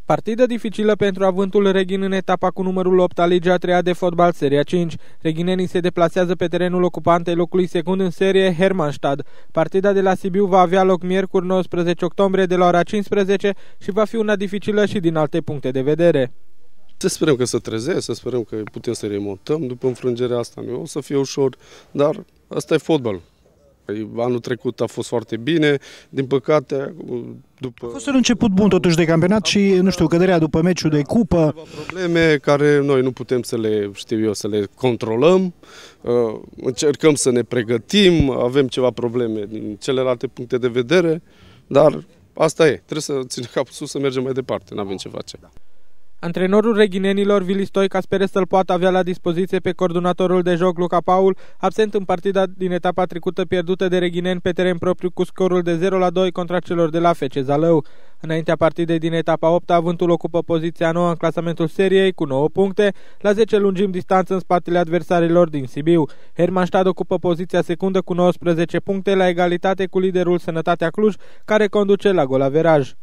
Partidă dificilă pentru Avântul Reghin în etapa cu numărul 8 a Ligii a 3-a de fotbal Seria 5. Reghinenii se deplasează pe terenul ocupantei locului secund în serie, Hermannstad. Partida de la Sibiu va avea loc miercuri 19 octombrie de la ora 15 și va fi una dificilă și din alte puncte de vedere. Să sperăm că se trezesc, să sperăm că putem să remontăm după înfrângerea asta. Nu o să fie ușor, dar asta e fotbal. Anul trecut a fost foarte bine, din păcate după... A fost un început bun totuși de campionat și, nu știu, căderea după meciul de cupă. Probleme care noi nu putem să le controlăm, încercăm să ne pregătim, avem ceva probleme din celelalte puncte de vedere, dar asta e, trebuie să ținem capul sus să mergem mai departe, nu avem ce face. Antrenorul reghinenilor, Vili Stoica, speră să-l poată avea la dispoziție pe coordonatorul de joc, Luca Paul, absent în partida din etapa trecută pierdută de reghineni pe teren propriu cu scorul de 0-2 contra celor de la FC Zalău. Înaintea partidei din etapa 8, Avântul ocupă poziția 9 în clasamentul seriei cu 9 puncte, la 10 lungimi distanță în spatele adversarilor din Sibiu. Hermannstad ocupă poziția secundă cu 19 puncte la egalitate cu liderul Sănătatea Cluj, care conduce la golaveraj.